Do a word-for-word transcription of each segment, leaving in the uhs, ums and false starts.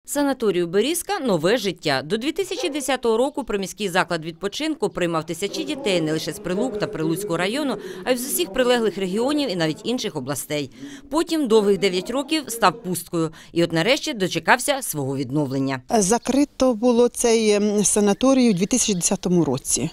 Санаторію «Берізка» – нове життя. До дві тисячі десятого року приміський заклад відпочинку приймав тисячі дітей не лише з Прилук та Прилуцького району, а й з усіх прилеглих регіонів і навіть інших областей. Потім довгих дев'ять років став пусткою і от нарешті дочекався свого відновлення. Закрито було цей санаторій у дві тисячі десятому році.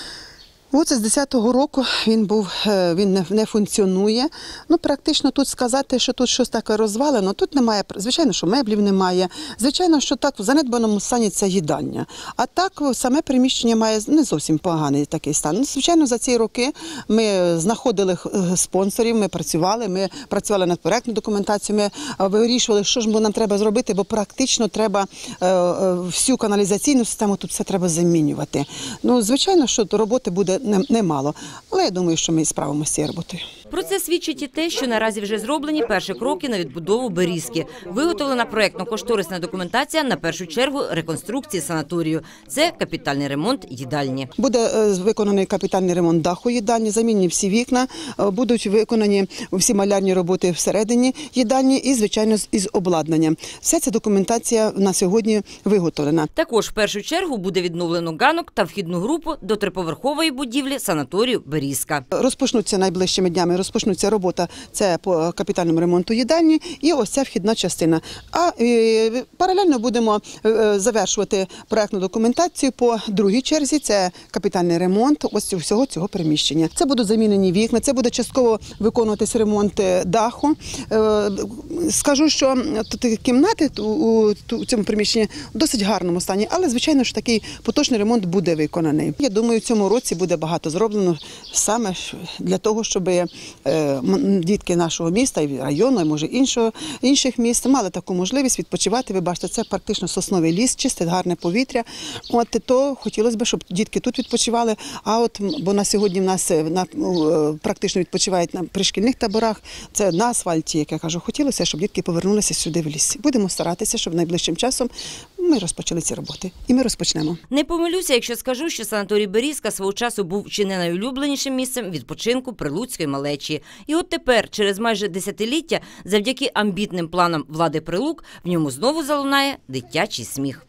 Оце з десятого року він був, він не, не функціонує. Ну, практично тут сказати, що тут щось таке розвалено, тут немає, звичайно, що меблів немає. Звичайно, що так в занедбаному стані це їдальня. А так саме приміщення має не зовсім поганий такий стан. Ну, звичайно, за ці роки ми знаходили спонсорів, ми працювали, ми працювали над проєктною документацією, ми вирішували, що ж нам треба зробити, бо практично треба всю каналізаційну систему тут все треба замінювати. Ну, звичайно, що роботи буде немало, але я думаю, що ми справимося з цією роботою. Про це свідчить і те, що наразі вже зроблені перші кроки на відбудову «Берізки». Виготовлена проєктно-кошторисна документація на першу чергу реконструкції санаторію. Це капітальний ремонт їдальні. Буде виконаний капітальний ремонт даху їдальні, замінені всі вікна, будуть виконані всі малярні роботи всередині їдальні і, звичайно, із обладнанням. Вся ця документація на сьогодні виготовлена. Також в першу чергу буде відновлено ганок та вхідну групу до триповерхової будівлі санаторію «Берізка». Розпочнуться найближчими днями, розпочнуться робота, це по капітальному ремонту їдальні і ось ця вхідна частина. А е, паралельно будемо е, завершувати проєктну документацію по другій черзі, це капітальний ремонт ось всього цього приміщення. Це будуть замінені вікна, це буде частково виконуватись ремонт даху. Е, скажу, що тут кімнати у, у, у цьому приміщенні в досить гарному стані, але, звичайно, що такий поточний ремонт буде виконаний. Я думаю, в цьому році буде багато зроблено саме для того, щоб дітки нашого міста і району, і може іншого, інших міст мали таку можливість відпочивати. Ви бачите, це практично сосновий ліс, чисте, гарне повітря. От то хотілося б, щоб дітки тут відпочивали. А от бо на сьогодні в нас на, практично відпочивають на пришкільних таборах. Це на асфальті, як я кажу. Хотілося, щоб дітки повернулися сюди в ліс. Будемо старатися, щоб найближчим часом ми розпочали ці роботи. І ми розпочнемо. Не помилюся, якщо скажу, що санаторій «Берізка» свого часу був чи не найулюбленішим місцем відпочинку прилуцької малечі. І от тепер, через майже десятиліття, завдяки амбітним планам влади Прилук, в ньому знову залунає дитячий сміх.